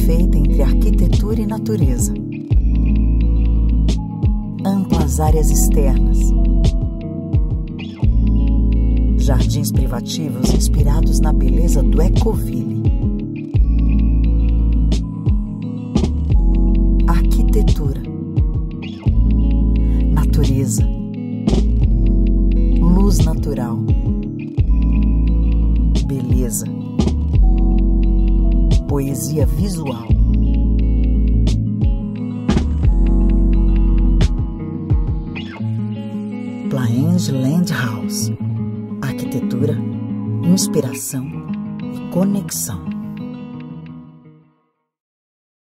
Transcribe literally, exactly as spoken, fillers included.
perfeita entre arquitetura e natureza. Amplas áreas externas. Jardins privativos inspirados na beleza do Ecoville. Arquitetura. Natureza. Luz natural. Beleza. Poesia visual. Plaenge Land House. Arquitetura, inspiração e conexão.